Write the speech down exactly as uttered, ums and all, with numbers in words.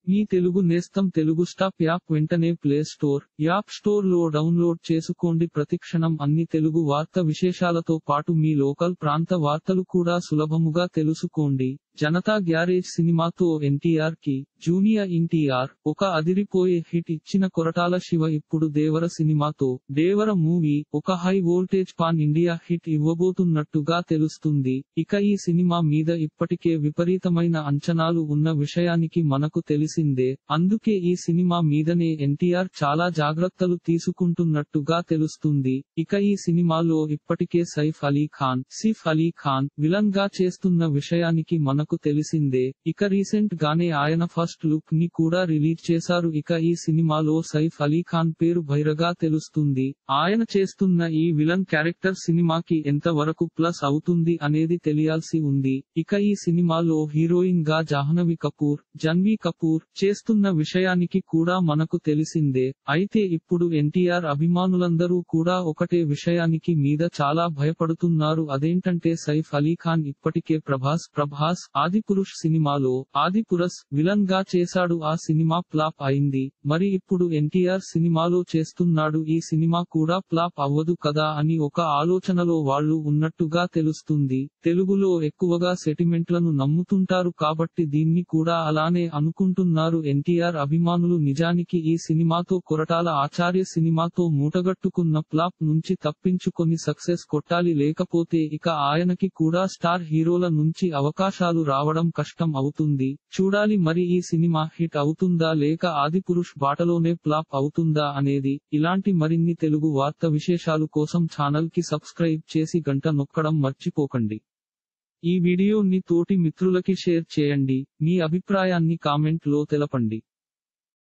మీ తెలుగు నేస్తం Telugu stop app వెంటనే play store, app store లో డౌన్లోడ్ చేసుకోండి. ప్రతిక్షణం అన్ని తెలుగు వార్త విశేషాలతో పాటు మీ లోకల్ ప్రాంత వార్తలు కూడా సులభముగా తెలుసుకోండి. జనతా గ్యారేజ్ సినిమాతో ఎన్టీఆర్ కి జూనియర్ ఎన్టీఆర్ ఒక అదిరిపోయే హిట్ ఇచ్చిన కొరటాల శివ ఇప్పుడు దేవర సినిమాతో దేవర మూవీ ఒక high voltage pan India hit ఇవ్వబోతున్నట్టుగా తెలుస్తుంది. ఇక ఈ సినిమా మీద ఇప్పటికే విపరీతమైన అంచనాలు ఉన్న విషయానికి మనకు తెలిసిందే. అందుకే ఈ సినిమా మీదనే ఎన్టీఆర్ చాలా జాగ్రత్తలు తీసుకుంటున్నట్టుగా తెలుస్తుంది. ఇక ఈ సినిమాలో ఇప్పటికే సైఫ్ అలీ ఖాన్ సిఫ్ అలీ ఖాన్ విలన్ గా చేస్తున్న విషయానికి మనకు తెలిసిందే. ఇక రీసెంట్ గానే ఆయన ఫస్ట్ లుక్ ని కూడా రిలీజ్ చేశారు. ఇక ఈ సినిమాలో సైఫ్ అలీ ఖాన్ పేరు భైరగా తెలుస్తుంది. ఆయన చేస్తున్న ఈ విలన్ క్యారెక్టర్ సినిమాకి ఎంత వరకు ప్లస్ అవుతుంది అనేది తెలియాల్సి ఉంది. ఇక ఈ సినిమాలో హీరోయిన్ గా జాహ్నవి కపూర్ జన్వీ కపూర్ చేస్తున్న విషయానికి కూడా మనకు తెలిసిందే. అయితే ఇప్పుడు ఎన్టీఆర్ అభిమానులందరూ కూడా ఒకటే విషయానికి మీద చాలా భయపడుతున్నారు. అదేంటంటే సైఫ్ అలీ ఖాన్ ఇప్పటికే ప్రభాస్ ప్రభాస్ ఆదిపురుష్ సినిమాలో ఆదిపురస్ విలన్ గా చేశాడు. ఆ సినిమా ఫ్లాప్ అయింది. మరి ఇప్పుడు ఎన్టీఆర్ సినిమాలో చేస్తున్నాడు. ఈ సినిమా కూడా ఫ్లాప్ అవ్వదు కదా అని ఒక ఆలోచనలో వాళ్ళు ఉన్నట్టుగా తెలుస్తుంది. తెలుగులో ఎక్కువగా సెంటిమెంట్లను నమ్ముతుంటారు కాబట్టి దీన్ని కూడా అలానే అనుకుంటున్నారు ఎన్టీఆర్ అభిమానులు. నిజానికి ఈ సినిమాతో కొరటాల ఆచార్య సినిమాతో మూటగట్టుకున్న ఫ్లాప్ నుంచి తప్పించుకొని సక్సెస్ కొట్టాలి. లేకపోతే ఇక ఆయనకి కూడా స్టార్ హీరోల నుంచి అవకాశాలు రావడం కష్టం అవుతుంది. చూడాలి మరి ఈ సినిమా హిట్ అవుతుందా లేక ఆదిపురుష్ బాటలోనే ఫ్లాప్ అవుతుందా అనేది. ఇలాంటి మరిన్ని తెలుగు వార్త విశేషాలు కోసం ఛానల్ కి సబ్స్క్రైబ్ చేసి గంట నొక్కడం మర్చిపోకండి. ఈ వీడియోని తోటి మిత్రులకి షేర్ చేయండి. మీ అభిప్రాయాన్ని కామెంట్ లో తెలపండి.